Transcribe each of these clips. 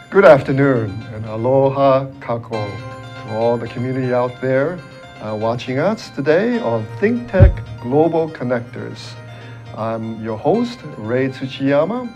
Good afternoon and aloha kako to all the community out there watching us today on ThinkTech Global Connectors. I'm your host, Ray Tsuchiyama,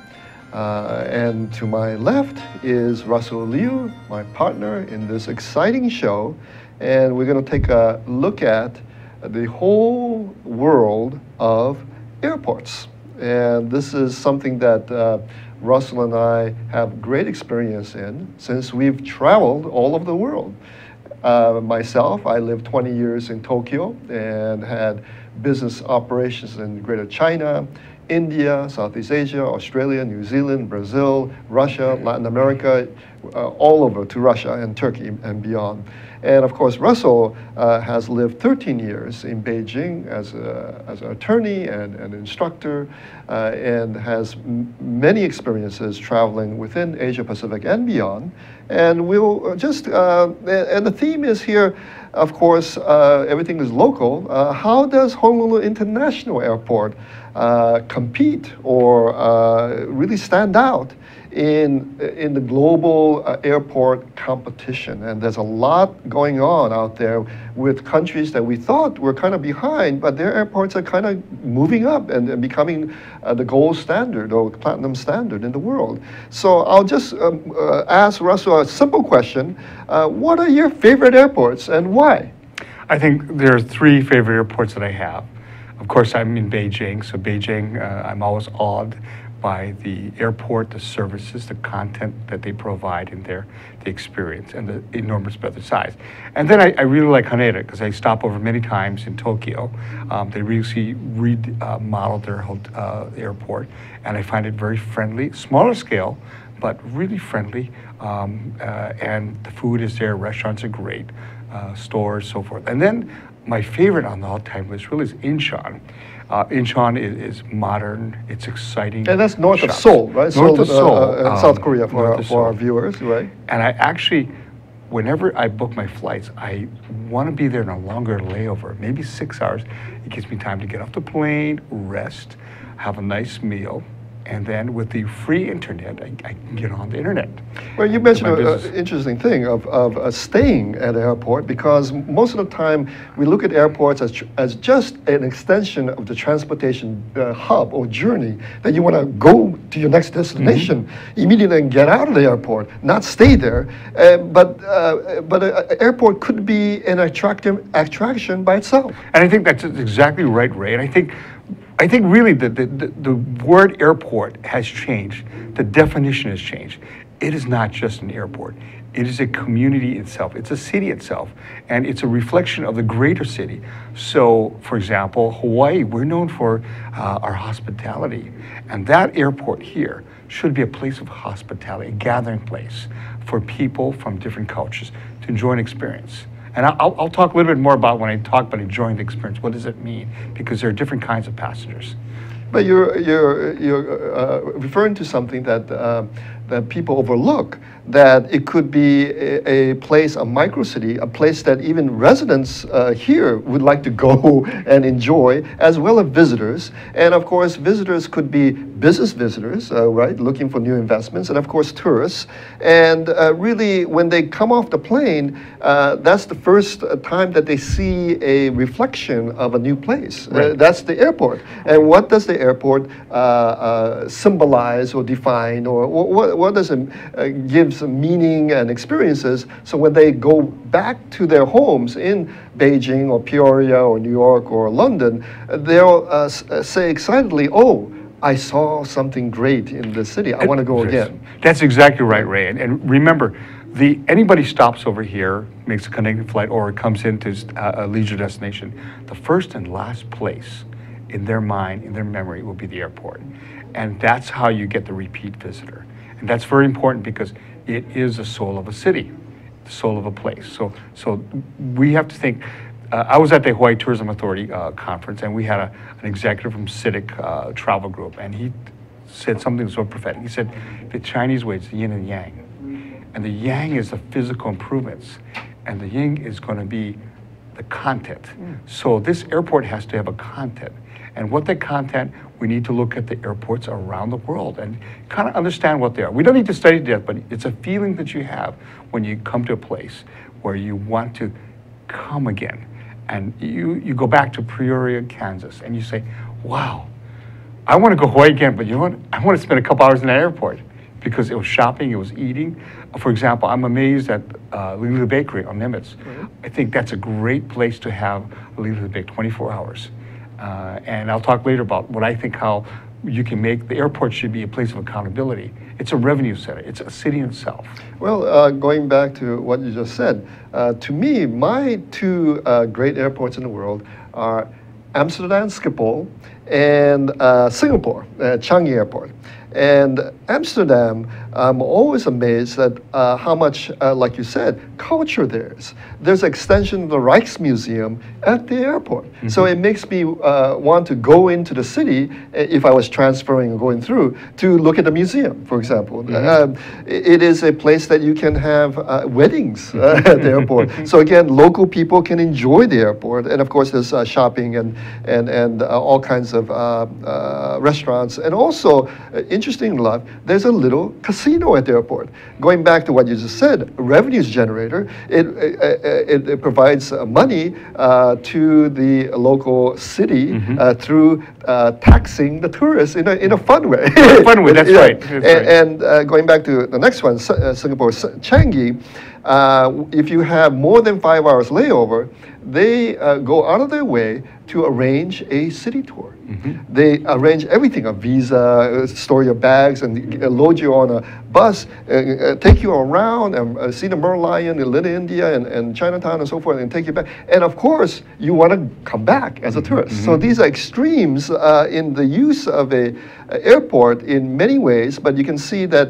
and to my left is Russell Liu, my partner in this exciting show, and we're going to take a look at the whole world of airports. And this is something that Russell and I have great experience in since we've traveled all over the world. Myself, I lived 20 years in Tokyo and had business operations in Greater China, India, Southeast Asia, Australia, New Zealand, Brazil, Russia, Latin America, all over to Russia and Turkey and beyond. And of course, Russell has lived 13 years in Beijing as an attorney and an instructor, and has many experiences traveling within Asia Pacific and beyond. And we'll just, and the theme is here, of course, everything is local. How does Honolulu International Airport compete or really stand out in the global airport competition? And there's a lot going on out there with countries that we thought were kind of behind, but their airports are kind of moving up and becoming the gold standard or platinum standard in the world. So I'll just ask Russell a simple question. What are your favorite airports and why? I think there are three favorite airports that I have. Of course, I'm in Beijing, so Beijing, I'm always awed by the airport, the services, the content that they provide in there, the experience, and the enormous breadth of size. And then I really like Haneda because I stop over many times in Tokyo. They really remodeled their airport, and I find it very friendly, smaller scale, but really friendly. And the food is there, restaurants are great, stores, so forth. And then my favorite on the all-time list really is Incheon. Incheon is modern, it's exciting. And that's north shops. of Seoul, right? North of Seoul. In South Korea for our viewers, right? And I actually, whenever I book my flights, I want to be there in a longer layover, maybe 6 hours. It gives me time to get off the plane, rest, have a nice meal, and then with the free internet, I can get on the internet. Well, you mentioned an interesting thing of staying at an airport, because most of the time we look at airports as just an extension of the transportation hub or journey that you want to go to your next destination immediately and get out of the airport, not stay there. But an airport could be an attraction by itself. And I think that's exactly right, Ray. And I think really the word airport has changed. The definition has changed. It is not just an airport. It is a community itself. It's a city itself. And it's a reflection of the greater city. So, for example, Hawaii, we're known for our hospitality. And that airport here should be a place of hospitality, a gathering place for people from different cultures to enjoy an experience. And I'll talk a little bit more about when I talk about enjoying the experience. What does it mean? Because there are different kinds of passengers. But you're referring to something that that people overlook, that it could be a place, a micro-city, a place that even residents here would like to go and enjoy, as well as visitors. And of course, visitors could be business visitors, right, looking for new investments, and of course, tourists. And really, when they come off the plane, that's the first time that they see a reflection of a new place. Right. That's the airport. And what does the airport symbolize or define, or what does it give some meaning and experiences? So when they go back to their homes in Beijing or Peoria or New York or London, they'll say excitedly, "Oh, I saw something great in the city. I want to go again." That's exactly right, Ray. And remember, anybody stops over here, makes a connecting flight, or comes into a leisure destination, the first and last place in their mind, in their memory, will be the airport. And that's how you get the repeat visitor. And that's very important because it is the soul of a city, the soul of a place. So we have to think. I was at the Hawaii Tourism Authority conference, and we had an executive from Civic Travel Group, and he said something so prophetic. He said, the Chinese way is the yin and yang. And the yang is the physical improvements, and the yin is going to be the content. So this airport has to have a content. And what the content, we need to look at the airports around the world and kind of understand what they are. We don't need to study that, but it's a feeling that you have when you come to a place where you want to come again. And you go back to Peoria, Kansas, and you say, wow, I want to go Hawaii again, but you know what? I want to spend a couple hours in that airport because it was shopping, it was eating. For example, I'm amazed at Lulu Bakery on Nimitz. I think that's a great place to have Lulu Bake 24 hours. And I'll talk later about what I think how you can make the airport should be a place of accountability. It's a revenue center. It's a city in itself. Well, going back to what you just said, to me, my two great airports in the world are Amsterdam Schiphol and Singapore, Changi Airport. And Amsterdam, I'm always amazed at how much, like you said, culture there is. There's an extension of the Rijksmuseum at the airport. So it makes me want to go into the city, if I was transferring or going through, to look at the museum, for example. It is a place that you can have weddings at the airport. So again, local people can enjoy the airport. And of course, there's shopping and all kinds of restaurants. And also, interesting enough, there's a little casino at the airport. Going back to what you just said, revenues generator, it provides money to the local city through taxing the tourists in a fun way. Fun way, that's right. That's right. And going back to the next one, Singapore, Changi, if you have more than 5 hours layover, they go out of their way to arrange a city tour. They arrange everything, a visa, store your bags, and load you on a bus, take you around and see the Merlion in Little India and Chinatown and so forth, and take you back. And of course, you want to come back as a tourist. So these are extremes in the use of a airport in many ways, but you can see that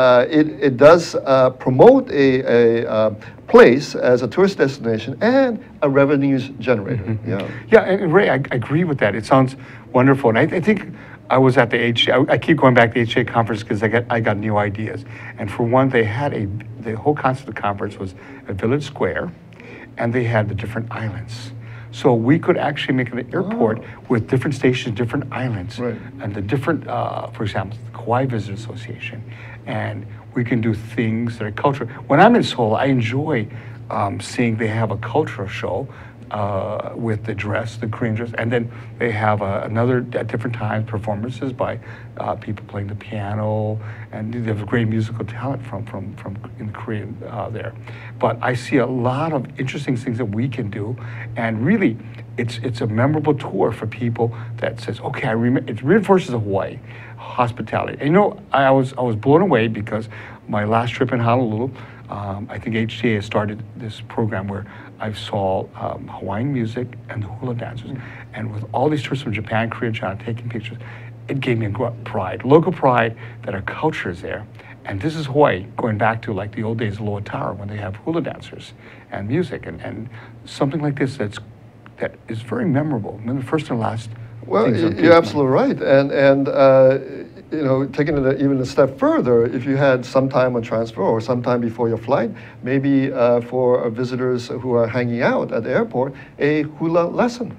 it does promote a place as a tourist destination and a revenues generator. Yeah, and Ray, I agree with that. It sounds wonderful. And I think I was at the HCA, I keep going back to the HCA conference because I got new ideas. And for one, they had the whole concept of the conference was a village square, and they had the different islands. So we could actually make an airport with different stations, different islands, and the different, for example, the Hawaii Visitors Association. And we can do things that are cultural. When I'm in Seoul, I enjoy seeing they have a cultural show with the dress, the Korean dress, and then they have another at different times performances by people playing the piano, and they have great musical talent from in Korean there. But I see a lot of interesting things that we can do, and really, it's a memorable tour for people that says, okay, I remember. It reinforces Hawaii hospitality. And you know, I was blown away because my last trip in Honolulu, I think HTA has started this program where I saw Hawaiian music and the hula dancers. And with all these tourists from Japan, Korea, China taking pictures, it gave me pride, local pride that our culture is there. And this is Hawaii, going back to like the old days of Loa Tower when they have hula dancers and music and something like this that is very memorable. I mean, the first and last. Well, you're absolutely right. And you know, taking it even a step further, if you had some time on transfer or some time before your flight, maybe for visitors who are hanging out at the airport, a hula lesson.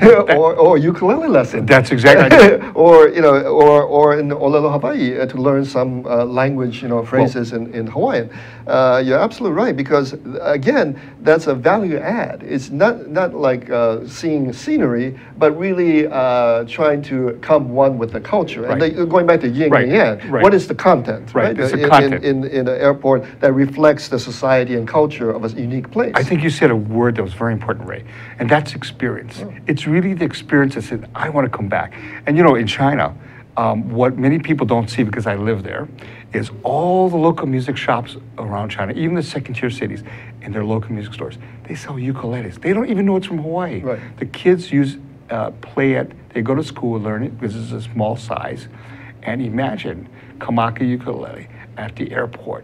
or ukulele lesson. That's exactly right. Or you know, or in Honolulu, Hawaii, to learn some language, you know, phrases in Hawaiian. You're absolutely right, because again, that's a value add. It's not like seeing scenery, but really trying to come one with the culture. And going back to yin and yang, what is the content? Right. It's the content in an airport that reflects the society and culture of a unique place. I think you said a word that was very important, Ray, and that's experience. It's really the experience that said, I want to come back. And you know, in China, what many people don't see, because I live there, is all the local music shops around China, even the second-tier cities, in their local music stores, they sell ukuleles. They don't even know it's from Hawaii. The kids play it, they go to school, learn it, because it's a small size. And imagine Kamaka ukulele at the airport.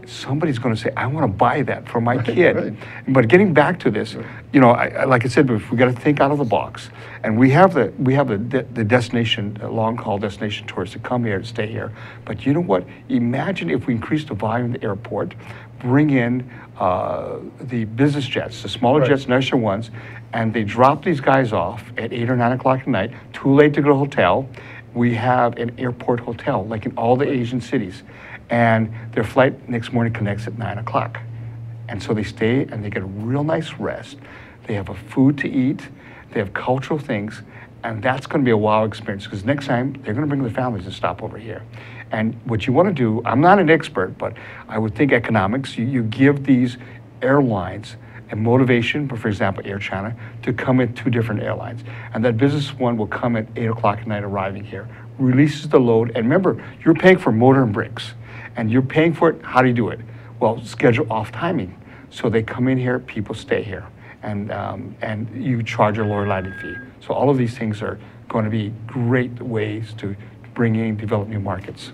somebody's going to say, I want to buy that for my kid. Right. But getting back to this, you know, like I said, we got to think out of the box. And we have the destination, long haul destination tourists that come here to stay here. But you know what? Imagine if we increase the volume of the airport, bring in the business jets, the smaller jets, nicer ones, and they drop these guys off at 8 or 9 o'clock at night, too late to go to a hotel. We have an airport hotel, like in all the Asian cities. And their flight next morning connects at 9 o'clock. And so they stay and they get a real nice rest. They have a food to eat, they have cultural things, and that's going to be a wow experience because next time they're going to bring their families and stop over here. And what you want to do, I'm not an expert, but I would think economics, you give these airlines a motivation, for example, Air China, to come in 2 different airlines. And that business one will come at 8 o'clock at night arriving here, releases the load, and remember, you're paying for motor and brakes. And you're paying for it, how do you do it? Well, schedule off timing. So they come in here, people stay here. And you charge a lower landing fee. So all of these things are going to be great ways to bring in, develop new markets.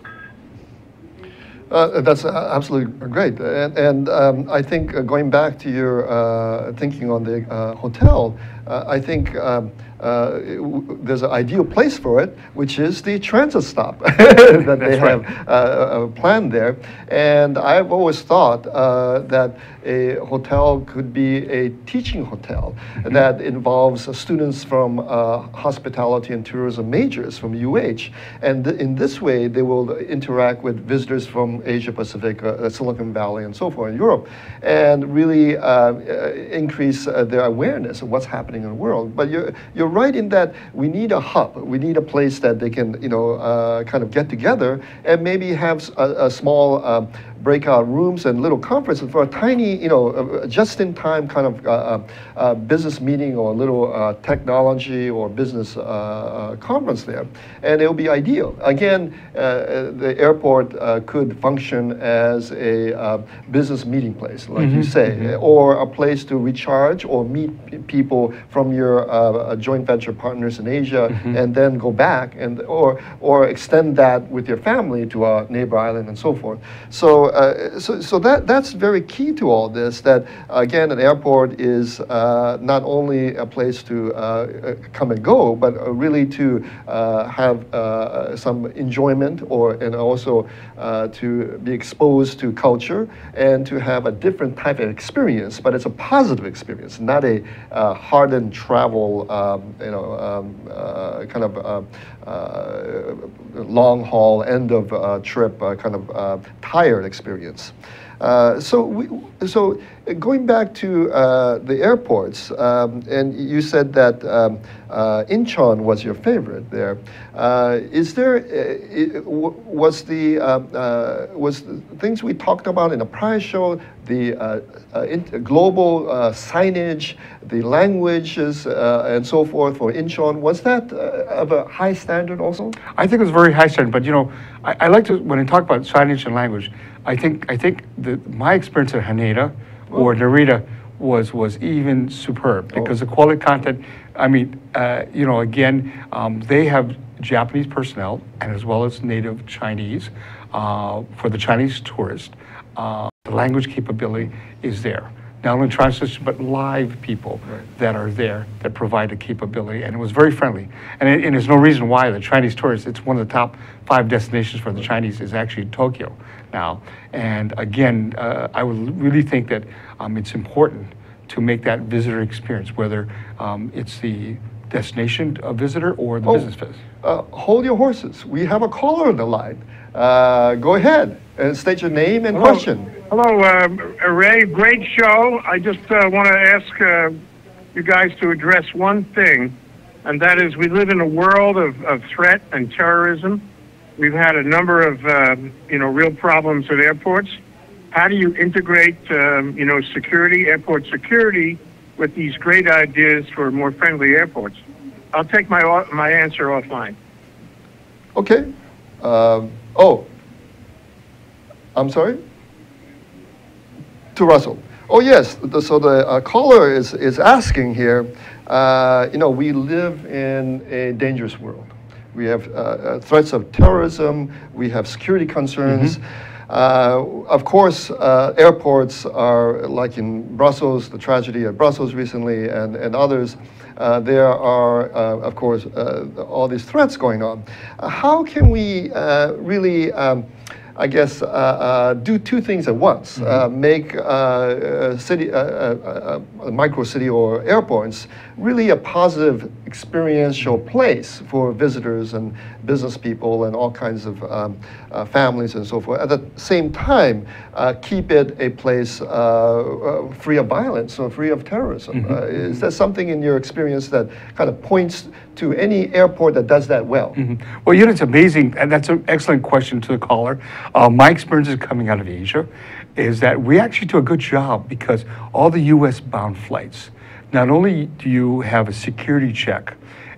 That's absolutely great. And I think going back to your thinking on the hotel, I think there's an ideal place for it, which is the transit stop that they have planned there. And I've always thought that a hotel could be a teaching hotel that involves students from hospitality and tourism majors from UH. And in this way, they will interact with visitors from Asia Pacific, Silicon Valley, and so forth in Europe, and really increase their awareness of what's happening in the world. But you're right in that we need a hub. We need a place that they can, kind of get together and maybe have a small breakout rooms and little conferences for a tiny, just-in-time kind of business meeting or a little technology or business conference there. And it will be ideal. Again, the airport could function as a business meeting place, like you say, or a place to recharge or meet people from your joint venture partners in Asia and then go back and or extend that with your family to a neighbor island and so forth. So that's very key to all this, that again, an airport is not only a place to come and go, but really to have some enjoyment and also to be exposed to culture and to have a different type of experience, but it's a positive experience, not a hardened travel, kind of long haul, end of trip, kind of tired experience. So going back to the airports, and you said that Incheon was your favorite there. Is there was the things we talked about in the prior show, the global signage, the languages, and so forth for Incheon, was that of a high standard also? I think it was very high standard, but I like to, when I talk about signage and language, I think my experience at Haneda or Narita was even superb because the quality content. I mean, again, they have Japanese personnel and as well as native Chinese for the Chinese tourist. The language capability is there. Not only translation, but live people that are there that provide the capability. And it was very friendly. And there's no reason why the Chinese tourists, it's one of the top 5 destinations for the Chinese is actually Tokyo now. And again, I would really think that it's important to make that visitor experience, whether it's the destination visitor or the business visitor. Hold your horses. We have a caller on the line. Go ahead and state your name and question. Hello, Ray. Great show. I just want to ask you guys to address one thing, and that is we live in a world of threat and terrorism. We've had a number of, real problems at airports. How do you integrate, security, airport security, with these great ideas for more friendly airports? I'll take my answer offline. Okay. I'm sorry? To Russell. Oh, yes. So the caller is asking here, we live in a dangerous world. We have threats of terrorism. We have security concerns. Of course, airports are like in Brussels, the tragedy at Brussels recently, and others. There are, of course, all these threats going on. How can we really, I guess, do two things at once? Make a city, a micro city or airports really a positive experiential place for visitors and business people and all kinds of families and so forth. At the same time, keep it a place free of violence or free of terrorism. Is there something in your experience that kind of points to any airport that does that well? Well, you know, it's amazing, and that's an excellent question to the caller. My experiences coming out of Asia is that we actually do a good job because all the U.S. bound flights, not only do you have a security check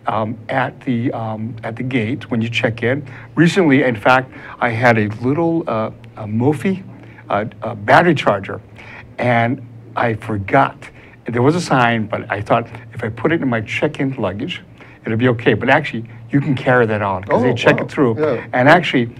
at the gate when you check in. Recently, in fact, I had a little a Mophie battery charger, and I forgot. There was a sign, but I thought if I put it in my check-in luggage, it'll be okay. But actually, you can carry that on because they check it through. Yeah. And actually,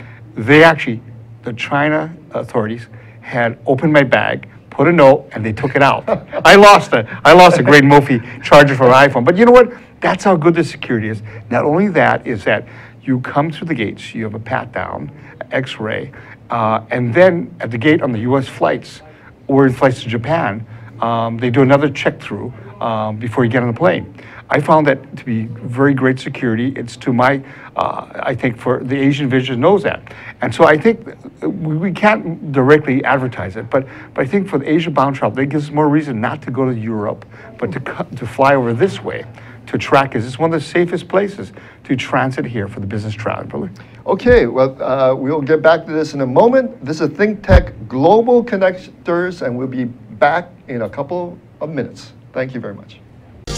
the China authorities had opened my bag, put a note, and they took it out. I lost a great Mophie charger for an iPhone. But you know what? That's how good the security is. Not only that, is that you come through the gates, you have a pat down, X-ray, and then at the gate on the U.S. flights or flights to Japan, they do another check through before you get on the plane. I found that to be very great security. It's to my, I think for the Asian visitor knows that. And so I think we can't directly advertise it, but I think for the Asia-bound travel, that gives us more reason not to go to Europe, but to fly over this way, to track it. It's one of the safest places to transit here for the business traveler. Okay, well, we'll get back to this in a moment. This is ThinkTech Global Connectors, and we'll be back in a couple of minutes. Thank you very much.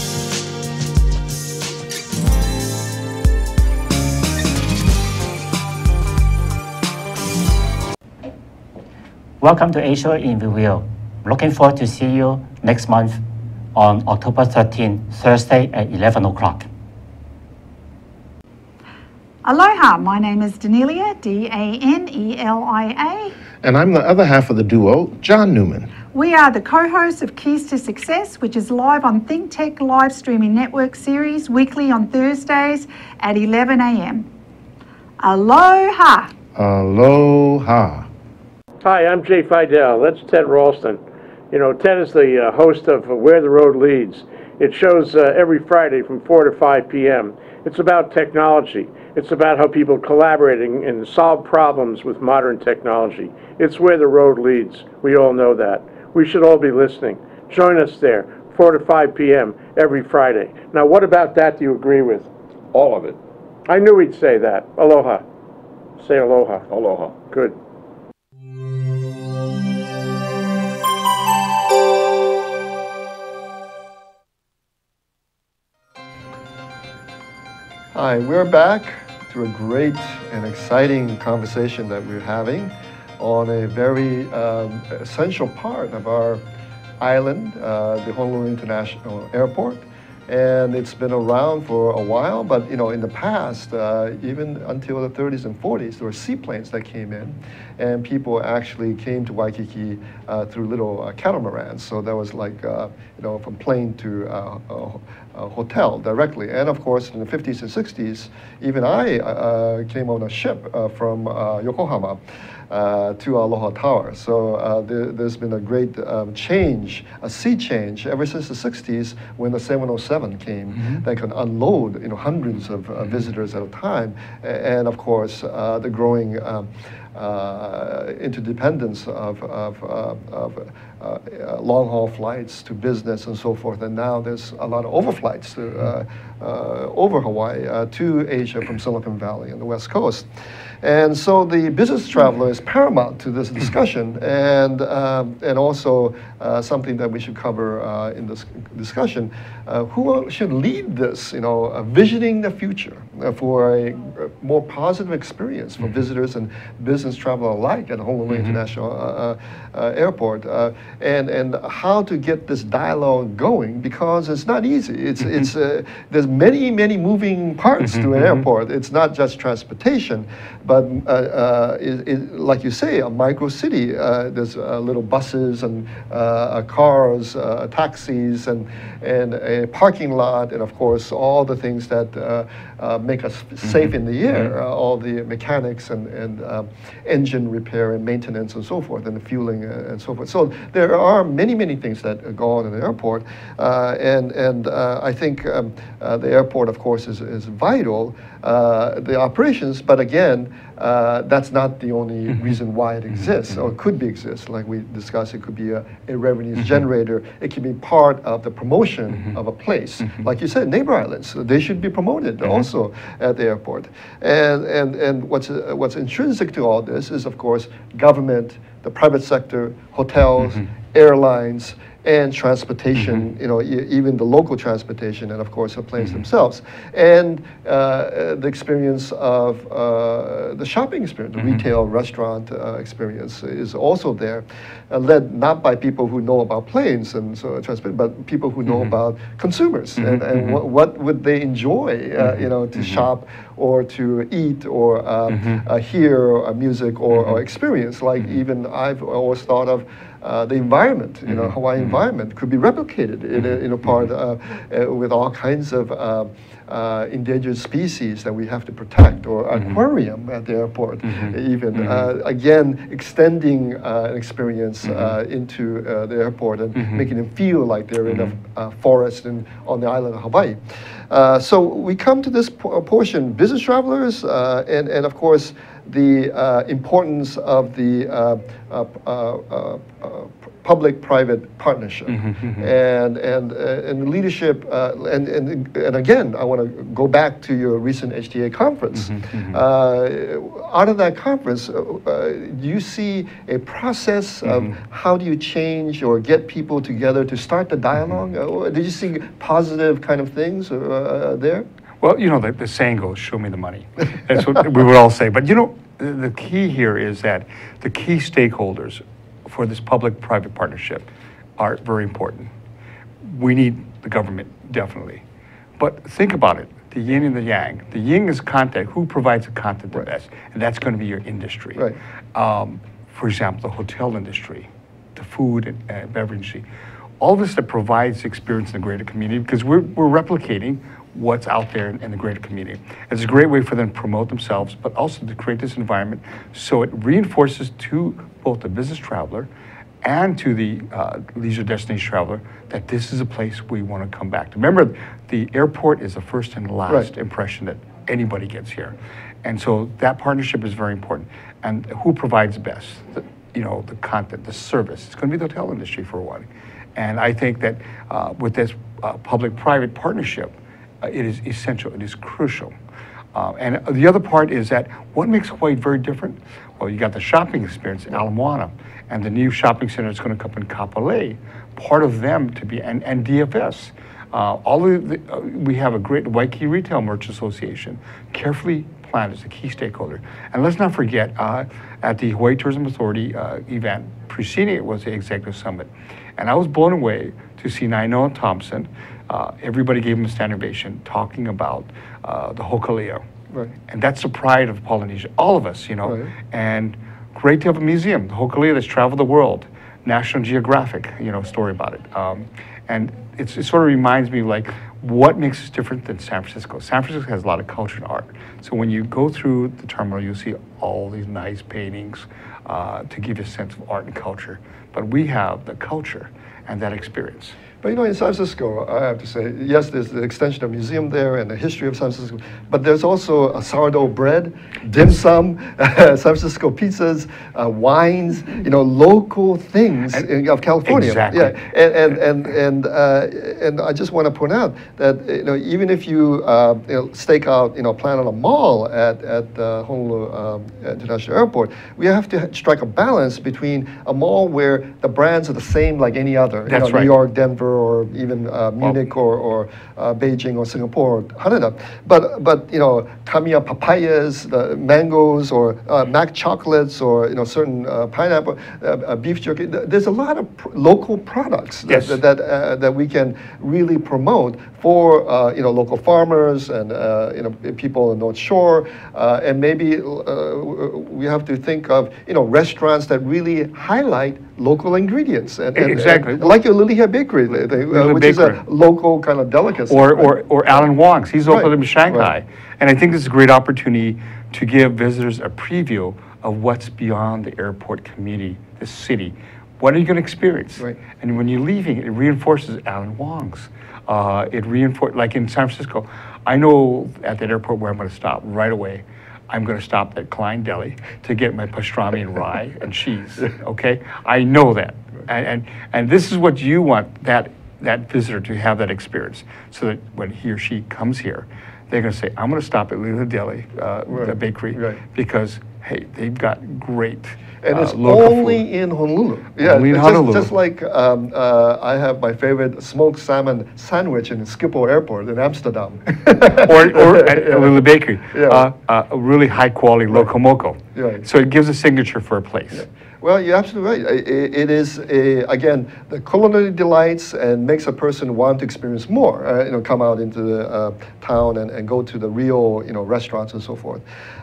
Welcome to Asia in Review. Looking forward to see you next month on October 13, Thursday at 11 o'clock. Aloha, my name is Danelia, D-A-N-E-L-I-A. And I'm the other half of the duo, John Newman. We are the co-hosts of Keys to Success, which is live on ThinkTech live streaming network series weekly on Thursdays at 11 a.m. Aloha! Aloha. Hi, I'm Jay Fidel. That's Ted Ralston. You know, Ted is the host of Where the Road Leads. It shows every Friday from 4 to 5 p.m. It's about technology. It's about how people collaborating and solve problems with modern technology. It's where the road leads. We all know that. We should all be listening. Join us there, 4 to 5 p.m. every Friday. Now, what about that do you agree with? All of it. I knew he'd say that. Aloha. Say aloha. Aloha. Good. Hi, we're back to a great and exciting conversation that we're having on a very essential part of our island, the Honolulu International Airport. And it's been around for a while, but you know, in the past, even until the 30s and 40s, there were seaplanes that came in, and people actually came to Waikiki through little catamarans. So that was like, you know, from plane to a hotel directly. And of course, in the 50s and 60s, even I came on a ship from Yokohama to Aloha Tower. So there's been a great change, a sea change, ever since the 60s when the 707 came that can unload, you know, hundreds of visitors at a time. And of course, the growing interdependence of long-haul flights to business and so forth. And now there's a lot of overflights to, over Hawaii to Asia from Silicon Valley and the West Coast. And so the business traveler is paramount to this discussion, and also something that we should cover in this discussion. Who should lead this, you know, visioning the future for a more positive experience for visitors and business travel alike at Honolulu International Airport, and how to get this dialogue going, because it's not easy. It's there's many moving parts to an airport. It's not just transportation, but like you say, a micro city. There's little buses and cars, taxis, and a parking lot, and of course all the things that make us safe in the air, all the mechanics and engine repair and maintenance and so forth, and the fueling and so forth. So there are many things that go on in the airport, and I think the airport, of course, is vital, the operations, but again, that's not the only reason why it exists, or could exist. Like we discussed, it could be a revenues generator. It can be part of the promotion of a place. Like you said, neighbor islands, they should be promoted also at the airport. And what's intrinsic to all this is, of course, government, the private sector, hotels, airlines, and transportation, you know, even the local transportation, and of course the planes themselves, and the experience of the shopping experience, the retail restaurant experience is also there, led not by people who know about planes and so transport, but people who know about consumers and what would they enjoy, you know, to shop or to eat or hear music or experience. Like even I've always thought of the environment, you know, Hawaii environment could be replicated in a part with all kinds of endangered species that we have to protect, or aquarium at the airport, even again extending an experience into the airport and making them feel like they're in a forest on the island of Hawaii. So we come to this portion, business travelers, and of course the importance of the public-private partnership and leadership, and again, I want to go back to your recent HTA conference. Out of that conference, do you see a process of how do you change or get people together to start the dialogue? Did you see positive kind of things there? Well, you know, the saying goes, show me the money. That's what we would all say. But, you know, the key here is that the key stakeholders for this public-private partnership are very important. We need the government, definitely. But think about it, the yin and the yang. The yin is content. Who provides the content the best? And that's going to be your industry. For example, the hotel industry, the food and beverage industry. All this that provides experience in the greater community, because we're replicating what's out there in the greater community. It's a great way for them to promote themselves, but also to create this environment so it reinforces to both the business traveler and to the leisure destination traveler that this is a place we want to come back to. Remember, the airport is the first and last impression that anybody gets here. And so that partnership is very important. And who provides best? You know, the content, the service. It's going to be the hotel industry for one. And I think that with this public-private partnership, it is essential, it is crucial. And the other part is that what makes Hawaii very different? Well, you got the shopping experience in Ala Moana, and the new shopping center that's going to come in Kapolei, part of them to be, and DFS. We have a great Waikiki Retail Merchant Association, carefully planned as a key stakeholder. And let's not forget, at the Hawaii Tourism Authority event, preceding it was the Executive Summit. And I was blown away to see Nainoa Thompson. Everybody gave him a standing ovation talking about the Hokulea. And that's the pride of Polynesia, all of us, you know. And great to have a museum, the Hokulea that's traveled the world, National Geographic, you know, story about it. And it sort of reminds me, like, what makes us different than San Francisco? San Francisco has a lot of culture and art. So when you go through the terminal, you'll see all these nice paintings to give you a sense of art and culture. But we have the culture and that experience. But you know, in San Francisco, I have to say, yes, there's the extension of museum there and the history of San Francisco, but there's also a sourdough bread, dim sum, San Francisco pizzas, wines, you know, local things of California. Exactly. Yeah, and I just want to point out that, you know, even if you, stake out, you know, plan on a mall at Honolulu International Airport, we have to strike a balance between a mall where the brands are the same like any other, That's New York, Denver, or even Munich or Beijing or Singapore or Haneda. But you know, Tamiya papayas, mangoes, or Mac chocolates, or you know, certain pineapple, beef jerky. There's a lot of local products that we can really promote for you know, local farmers and you know, people in North Shore, and maybe we have to think of, you know, restaurants that really highlight local ingredients. And Exactly. like your Lily Hair Bakery, which is a local kind of delicacy. Or Alan Wong's. He's opened in Shanghai. Right. And I think this is a great opportunity to give visitors a preview of what's beyond the airport community, the city. What are you going to experience? Right. And when you're leaving, it reinforces Alan Wong's. It reinforces, like in San Francisco, I know at that airport where I'm going to stop right away. I'm going to stop at Klein Deli to get my pastrami and rye and cheese. Okay, I know that, and this is what you want that visitor to have that experience, so that when he or she comes here, they're going to say, "I'm going to stop at Lila Deli, the bakery, because hey, they've got great." And it's local only food. in Honolulu. Yeah, Only in it's Honolulu. Just like I have my favorite smoked salmon sandwich in Schiphol Airport in Amsterdam. or at Lila Bakery, Yeah. a really high quality loco moco. Right. So it gives a signature for a place. Yeah. Well, you're absolutely right. It is, again, the culinary delights and makes a person want to experience more, you know, come out into the town and go to the real, you know, restaurants and so forth.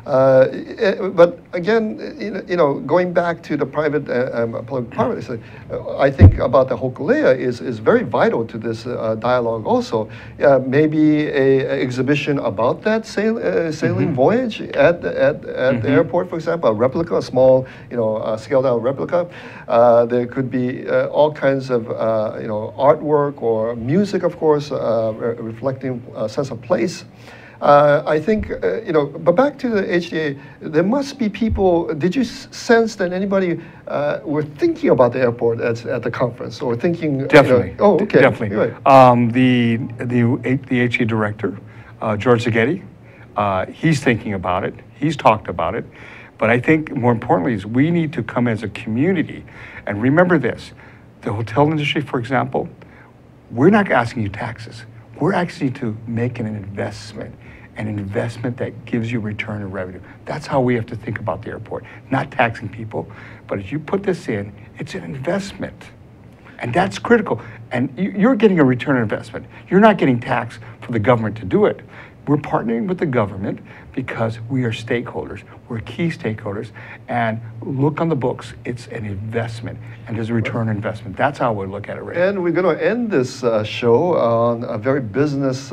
But again, you know, going back to the private, public-private, I think about the Hokulea is very vital to this dialogue also. Maybe a exhibition about that sailing voyage at the airport, for example, a replica, a small, you know, scaled out replica. There could be all kinds of you know, artwork or music, of course, reflecting a sense of place. I think, you know, but back to the HDA, there must be people, did you sense that anybody were thinking about the airport at the conference, or thinking? Definitely. You know, oh, okay. Definitely. You're right. The HDA director, George Zaghetti, he's thinking about it. He's talked about it. But I think more importantly is we need to come as a community and remember this. The hotel industry, for example, we're not asking you taxes. We're asking you to make an investment that gives you return of revenue. That's how we have to think about the airport. Not taxing people, but if you put this in, it's an investment. And that's critical. And you're getting a return on investment. You're not getting taxed for the government to do it. We're partnering with the government because we are stakeholders. We're key stakeholders. And look on the books, it's an investment. And there's a return on investment. That's how we look at it, Ray. And we're going to end this show on a very business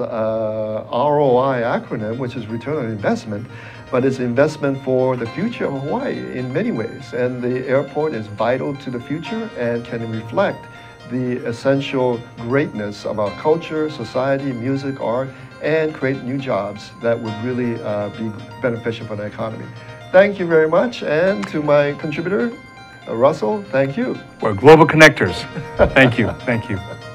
ROI acronym, which is return on investment. But it's investment for the future of Hawaii in many ways. And the airport is vital to the future and can reflect the essential greatness of our culture, society, music, art, and create new jobs that would really be beneficial for the economy. Thank you very much. And to my contributor, Russell, thank you. We're global connectors. Thank you. Thank you.